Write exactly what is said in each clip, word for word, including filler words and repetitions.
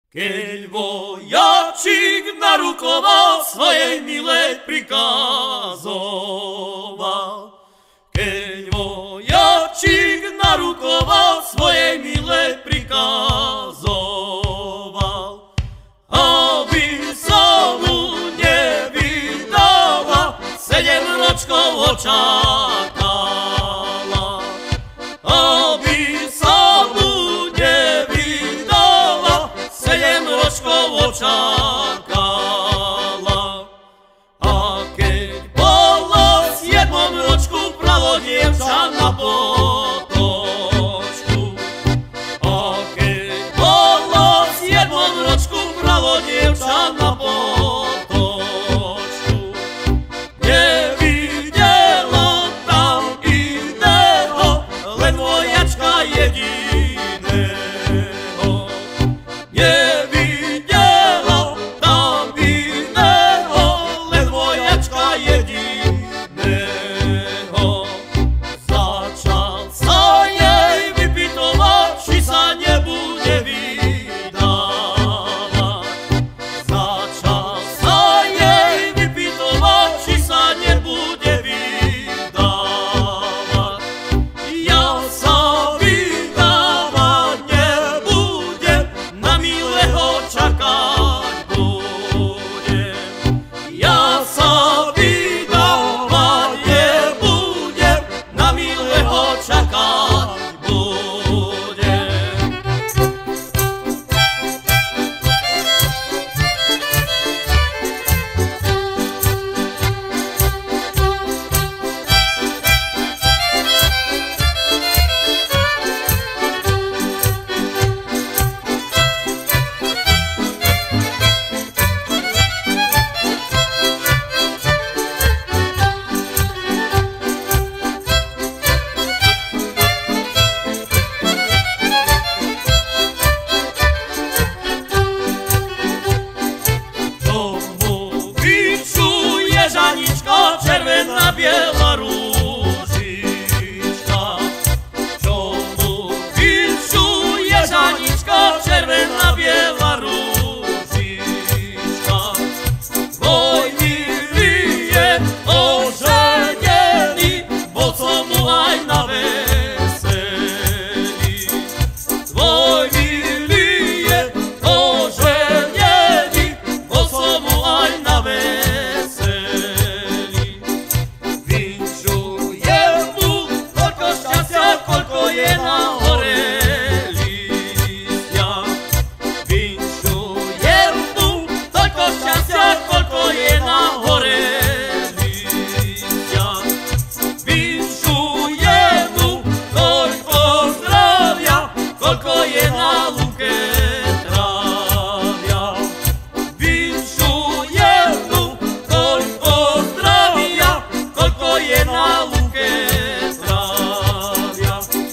Keď vojačík na rukova svojej milej prikazoval, keď vojačík na rukova svojej milej prikazoval, aby sa mu nevydala, sedem ročkov očakala, aby sa mu nevydala, sedem ročkov očakala. A keď bola v siedmom ročku pravo dievča na potočku, a keď bola v siedmom ročku pravo dievča na potočku, nevidela tam iného, len vojačka jediného. Nevidela tam iného, len vojačka jediného. Začal sa jej vypytovať, či sa nebude vydávať. Začal sa jej vypytovať, či sa nebude vydávať. Ja sa vydávať nebudem, na milého čakať budem. Ja sa vydávať nebudem, na milého čakať budem. Tomu vyčuje Žanička, červená biela rúžička. Tomu vyčuje Žanička, červená biela rúžička. Tvoj milý je oženený, bol som mu aj na veselí. Tvoj milý je oženený, bol som mu aj na veselí. Vinšujem mu toľko šťastia, koľko je na hore lístia. Vinšujem mu toľko šťastia, koľko je na hore lístia. Vinšujem mu toľko zdravia, koľko je na lúke trávia. Vinšujem mu toľko zdravia, koľko je na lúke trávia.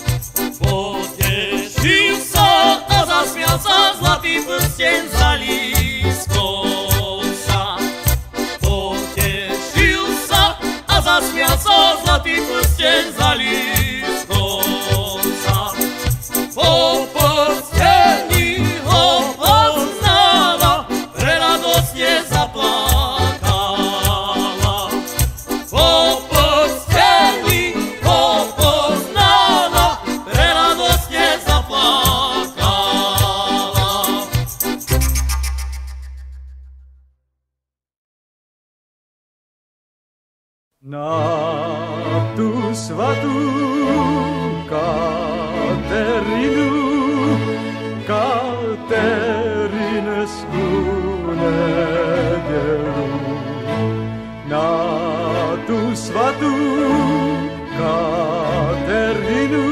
Potešil sa a zasmial sa, zlatý prsteň zalískol sa. Potešil sa a zasmial sa, zlatý prsteň zalískol sa. Po prstení ho poznala, preradosne zaplakala. Po prstení ho poznala, preradosne zaplakala. Na tú svatú Katerinu, Katerinskú nedeľu. Na tú svatú Katerinu,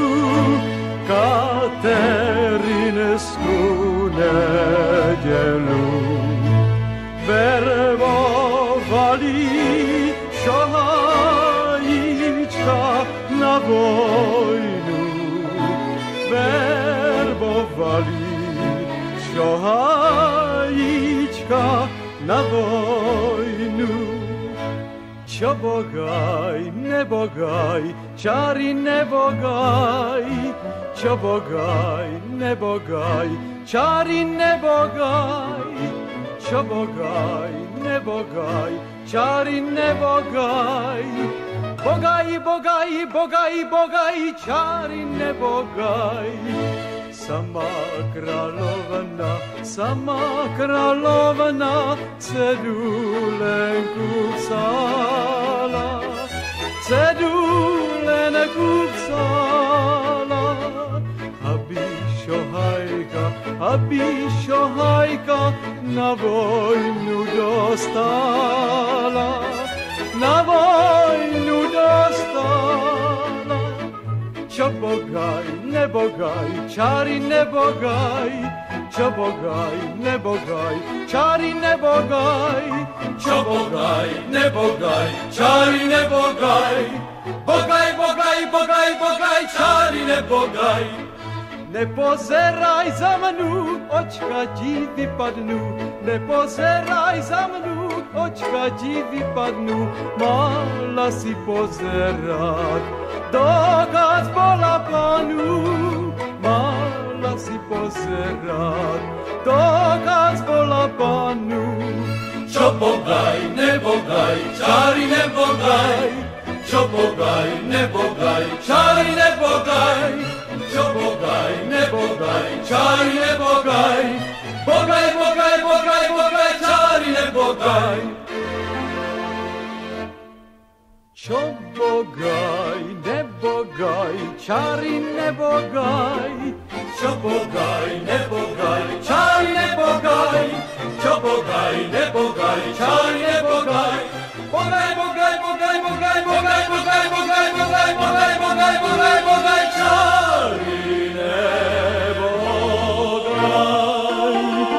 Katerinskú nedeľu. Verbovali šohajíčka na vojnu. Verbovali šohajíčka na vojnu. Čo bogaj, nebogaj, čáry nebogaj, čo bogaj, nebogaj, čáry nebogaj, čo bogaj, nebogaj, čáry nebogaj. Bogaj, bogaj, bogaj, bogaj, čáry nebogaj. Sama královna, sama královna, cedulenku vzala, cedulenku vzala. Aby šohajka, aby šohajka na vojnu dostala, na vojnu dostala. Čo bogaj, nebogaj, čáry nebogaj, čo bogaj, nebogaj, čáry nebogaj, čo bogaj, nebogaj, čáry nebogaj, bogaj, bogaj, bogaj, bogaj, čáry nebogaj. Nepozeraj za mnou, očka ti vypadnu, nepozeraj za mnou, očka ti vypadnu, mala si pozerať, dokaz bola panu, mala si pozerať, dokaz bola panu. Čo bogaj, nebogaj, čáry nebogaj, čo bogaj, nebogaj, čáry nebogaj, čo bogaj, nebogaj, čáry nebogaj, bogaj, bogaj, bogaj, bogaj, čáry nebogaj. Čo bogaj, nebogaj, čáry nebogaj, čo bogaj, nebogaj, čáry nebogaj, čo bogaj, nebogaj, čáry nebogaj, bogaj, bogaj, bogaj, bogaj, bogaj, bogaj, bogaj, bogaj, bogaj, bogaj, bogaj, bogaj, čáry nebogaj.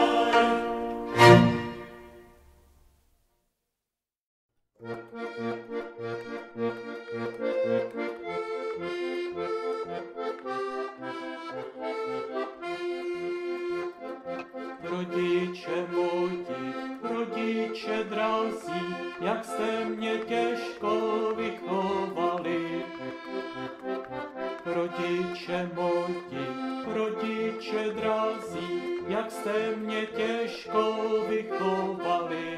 Rodiče moji, rodiče drazí, jak jste mě těžko vychovali. Rodiče moji, rodiče drazí, jak jste mě těžko vychovali.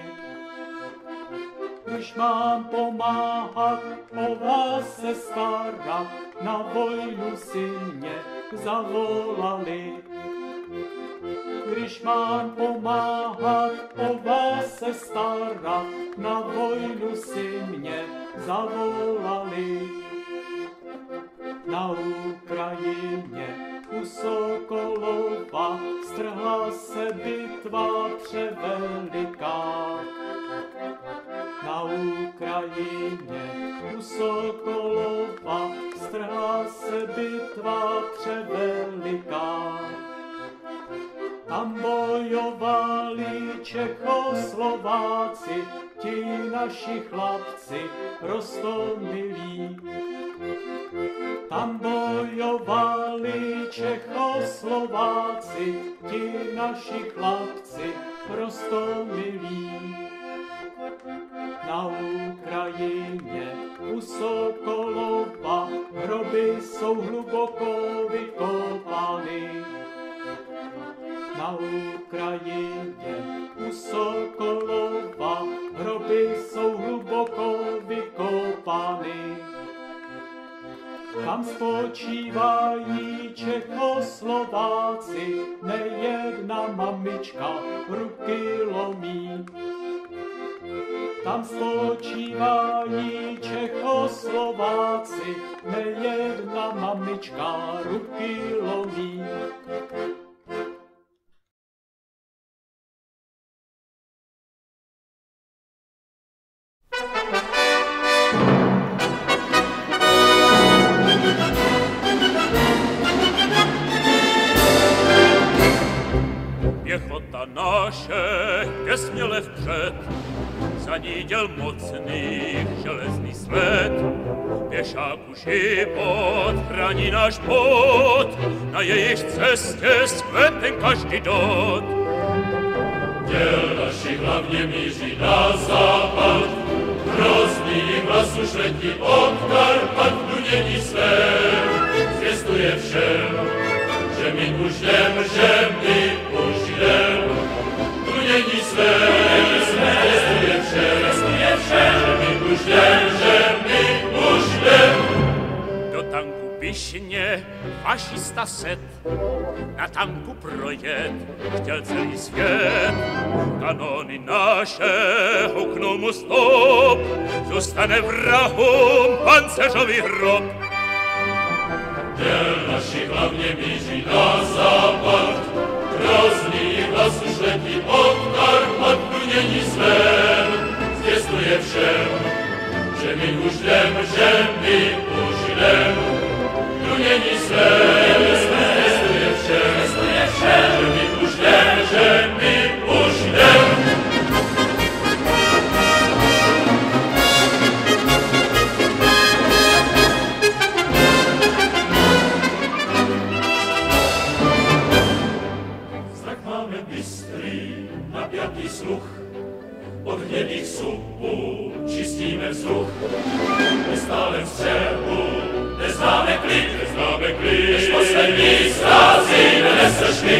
Když mám pomáhat, o vás se starat, na vojnu si mě zavolali. Když mám pomáhat, o vás se starat, na vojnu si mě zavolali. Na Ukrajině u Sokolova strhla se bitva převeliká. Na Ukrajině u Sokolova strhla se bitva převeliká. Tam bojovali Čechoslováci, ti naši chlapci roztomilí. Tam bojovali Čechoslováci, ti naši chlapci roztomilí. Na Ukrajině u Sokolova hroby jsou hluboko vykopány. Na Ukrajině u Sokolova hroby jsou hluboko vykopány. Tam spočívají Čechoslováci, nejedna mamička ruky lomí. Tam spočívají Čechoslováci, nejedna mamička ruky lomí. Pěchota naše ke směle vpřed, za ní děl mocných železný sled. Pěšáku život chrání náš bod, na jejich cestě skvete každý dot. Děl našich hlavně míří na západ, hrozný hlas už letí od Karpat. brunieni swem, zwiestuje wszem, że mi uźlem, że mi uźlem. Brunieni swem, zwiestuje wszem, że mi uźlem, że mi uźlem. Do tanku piśnie fascista set, na tanku projekt chciał celý svět. Kanony naše huknou mu stop, zůstane vrahům panceřový hrob. Děl našich hlavně míří na západ, grozný hlas už letí od Karpat. Brnění svém zvěstuje všem, že my už jdem, že my už jdem. Brnění svém zvěstuje všem, že my už jdem, že my už jdem. Zrak máme bystrý, napjatý sluch, od hnědých supů čistíme vzduch. Ve stálem střehu neznáme klid, neznáme klid, než poslední ztrácí neneseš klid.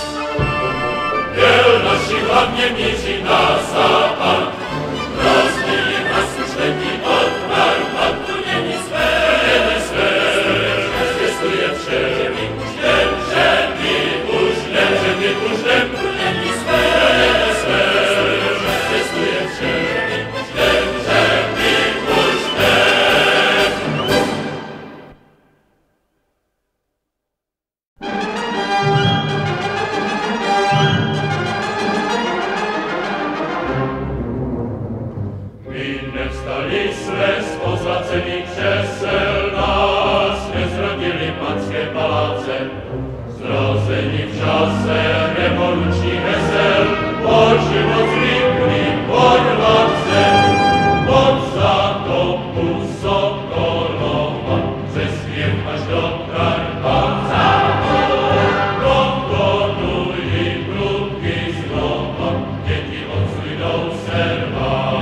Děl naši hlavně míří na západ, hrozný hlas už letí od Karpat. Brnění své, brnění své, zvěstuje všem, že my už jdem, že my už jdem, že my už jdem. Brnění své, brnění své, zvěstuje všem, že my už jdem, že my už jdem. My nevstali jsme z pozlacených křesel, nás nezrodili panské paláce. Zrození v čase revolučních hesel, pod život zvyklý porvat se. Od zátopu Sokolova, přes Kiev až do Karpat. Dokonují prudky znova, děti otců jdou servát.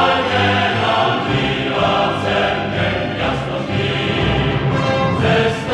Zesta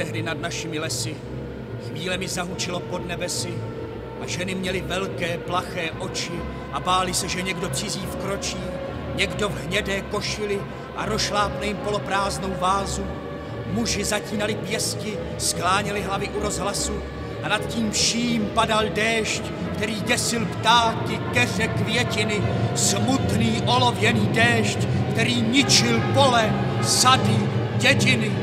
tehdy nad našimi lesy. Chvílemi zahučilo pod nebesy a ženy měly velké, plaché oči a báli se, že někdo cizí vkročí, někdo v hnědé košili a rošlápne jim poloprázdnou vázu. Muži zatínali pěsti, skláněli hlavy u rozhlasu a nad tím vším padal déšť, který děsil ptáky, keře, květiny, smutný olověný déšť, který ničil pole, sady, dědiny.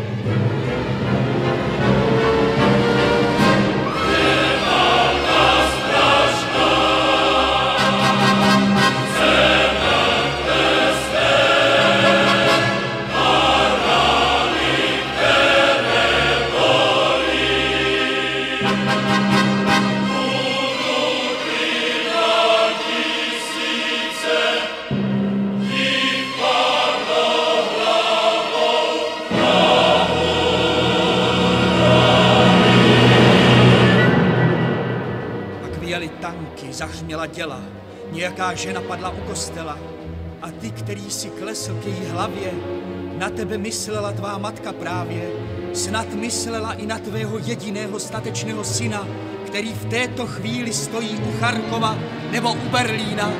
Zahřměla děla, nějaká žena padla u kostela a ty, který si klesl k její hlavě, na tebe myslela tvá matka právě, snad myslela i na tvého jediného statečného syna, který v této chvíli stojí u Charkova nebo u Berlína.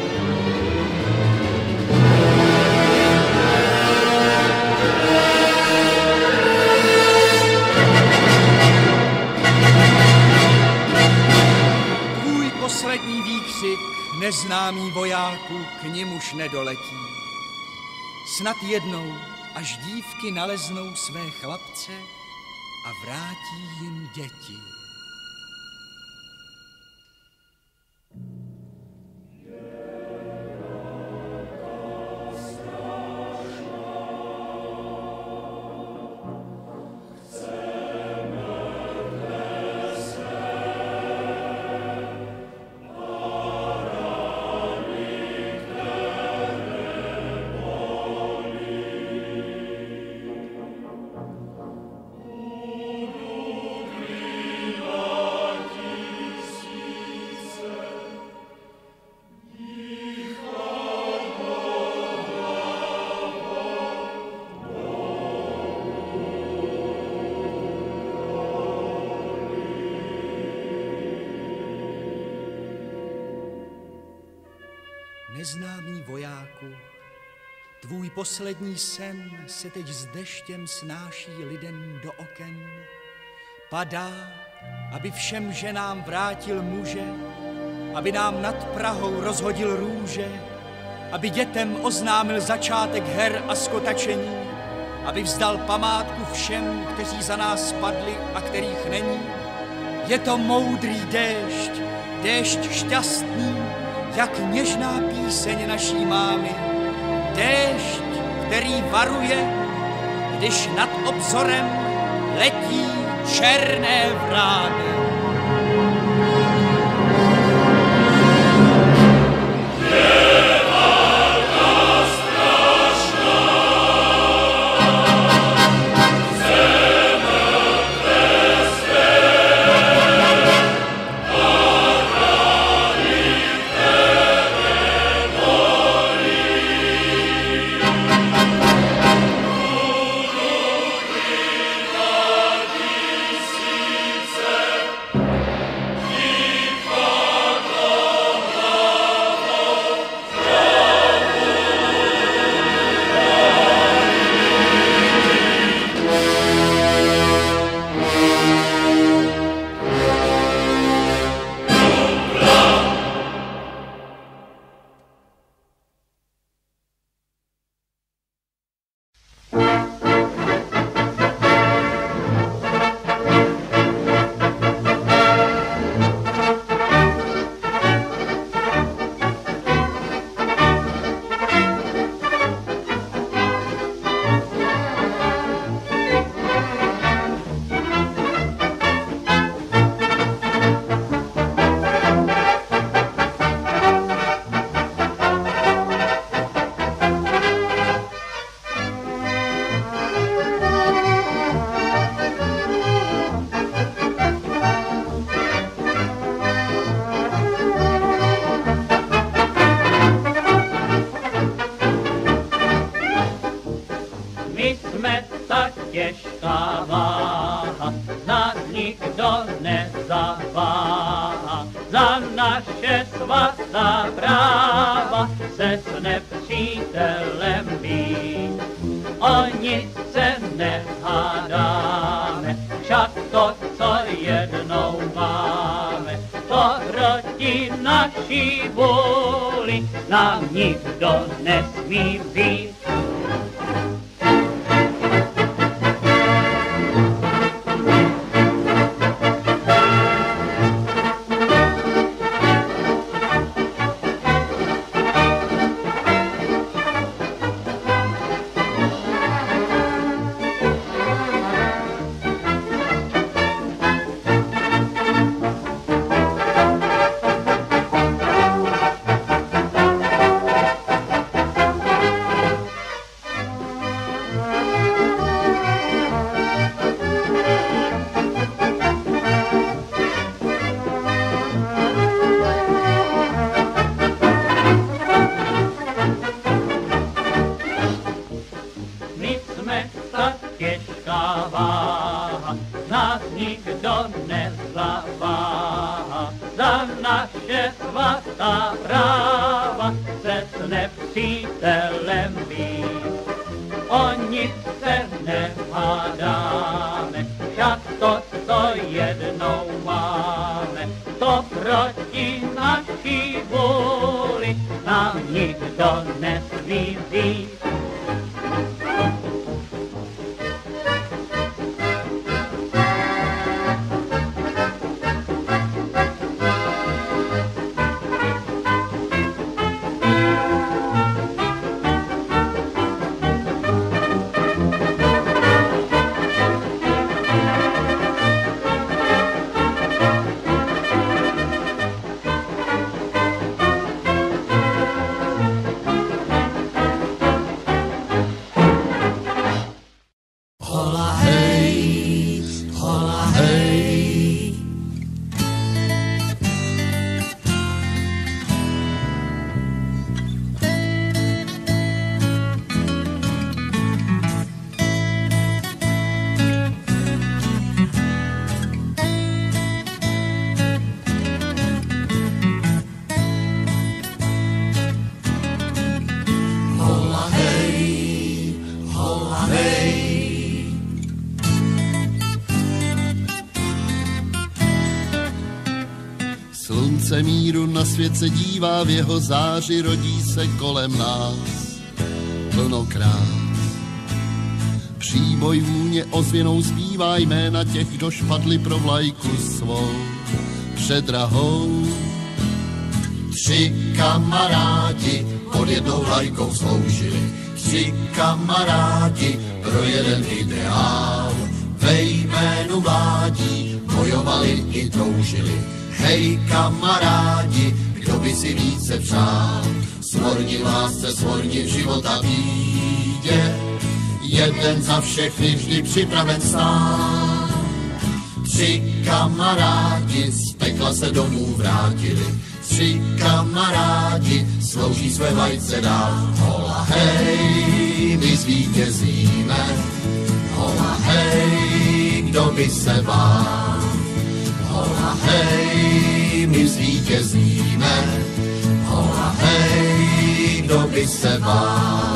Poslední výkřik neznámý vojáků k nimuž nedoletí. Snad jednou, až dívky naleznou své chlapce a vrátí jim děti. Neznámý vojáku, tvůj poslední sen se teď s deštěm snáší lidem do oken. Padá, aby všem ženám vrátil muže, aby nám nad Prahou rozhodil růže, aby dětem oznámil začátek her a skotačení, aby vzdal památku všem, kteří za nás spadli a kterých není. Je to moudrý déšť, déšť šťastný, jak něžná píseň naší mámy. Déšť, který varuje, když nad obzorem letí černé vrány. tak těžká váha, z nás nikdo nezaváha. Za naše svatá práva se s nepřítelem být. O nic se nehádáme, však to, co jednou máme, to proti naší vůli nám nikdo nesmí vzít. Těžká váha, nás nikdo nezaváha. Za naše svatá práva se s nepřítelem být. O nic se nehádáme, však to, co jednou máme, to proti naší vůli nám nikdo nesmí vzít. Slunce míru na svět se dívá, v jeho záři rodí se kolem nás plno krás. Příboj vůně ozvěnou zpívá jména těch, kdo špadli pro vlajku svou před drahou. Tři kamarádi pod jednou vlajkou sloužili, tři kamarádi pro jeden ideál. Ve jménu mládí bojovali i toužili. Hej kamarádi, kdo by si více přál, svorni v lásce, svorni v život a bídě, jeden za všechny vždy připraven stát. Tři kamarádi z pekla se domů vrátili, tři kamarádi slouží své vlajce dál. Hola hej, my zvítězíme, hola hej, kdo by se bál. Hola hej, my zvítězíme, hola hej, kdo by se bál.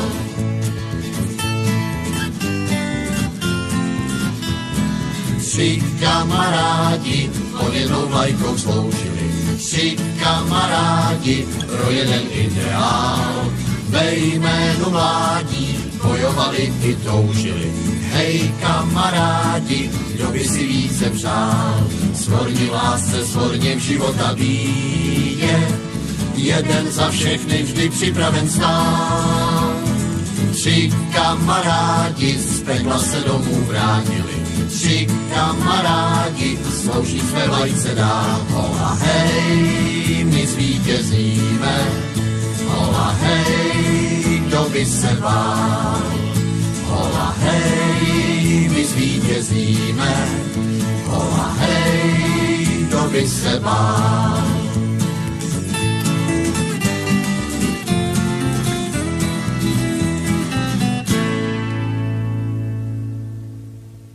Tři kamarádi pod jednou vlajkou sloužili, tři kamarádi pro jeden ideál. Ve jménu mládí bojovali i toužili. Hej kamarádi, kdo by si více přál, svorni v lásce, svorni v život a bídě, jeden za všechny vždy připraven stát. Tři kamarádi z pekla se domů vrátili, tři kamarádi slouží své vlajce dál. Hola hej, my zvítězíme, hola hej, kdo by se bál. Hola hej, my zvítězíme, hola hej, kdo by se bál.